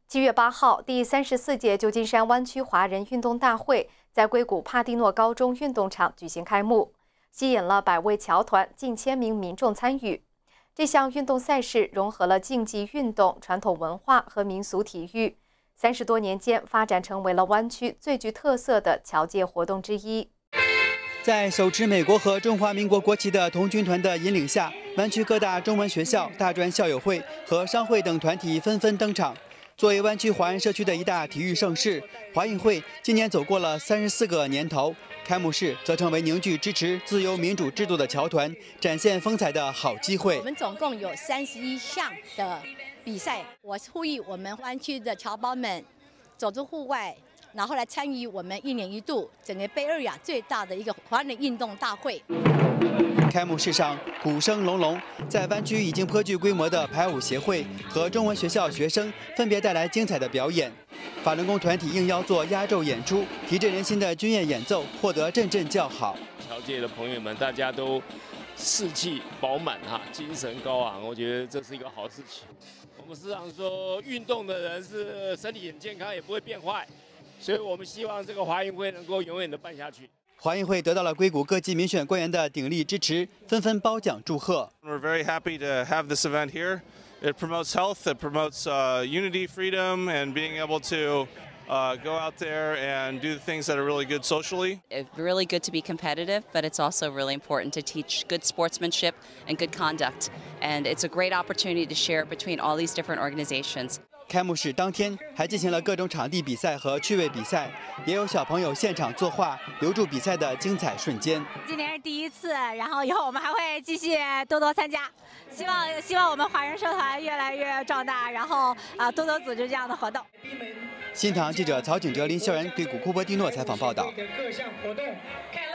7月8号，第34届旧金山湾区华人运动大会在硅谷帕蒂诺高中运动场举行开幕，吸引了100位侨团、近1000名民众参与。这项运动赛事融合了竞技运动、传统文化和民俗体育，30多年间发展成为了湾区最具特色的侨界活动之一。 在手持美国和中华民国国旗的童军团的引领下，湾区各大中文学校、大专校友会和商会等团体纷纷登场。作为湾区华人社区的一大体育盛事，华运会今年走过了34个年头，开幕式则成为凝聚支持自由民主制度的侨团展现风采的好机会。 我们总共有31项的比赛，我呼吁我们湾区的侨胞们走出户外，然后来参与我们1年1度整个北二亚最大的一个华人运动大会。 开幕式上鼓声隆隆，在湾区已经颇具规模的排舞协会和中文学校学生分别带来精彩的表演。法轮功团体应邀做压轴演出，提振人心的军乐演奏获得阵阵叫好。 侨界的朋友们，大家都士气饱满哈，精神高昂，我觉得这是一个好事情。我们时常说，运动的人是身体很健康，也不会变坏，所以我们希望这个华运会能够永远的办下去。 华运会得到了硅谷各级民选官员的鼎力支持，纷纷褒奖祝贺。 We're very happy to have this event here. It promotes health, it promotes unity, freedom, and being able to go out there and do the things that are really good socially. It's really good to be competitive, but it's also really important to teach good sportsmanship and good conduct. And it's a great opportunity to share it between all these different organizations. 开幕式当天还进行了各种场地比赛和趣味比赛，也有小朋友现场作画，留住比赛的精彩瞬间。 今年是第1次，然后以后我们还会继续多多参加，希望我们华人社团越来越壮大，然后多多组织这样的活动。 新唐记者曹景哲、林萧然对古库珀蒂诺采访报道。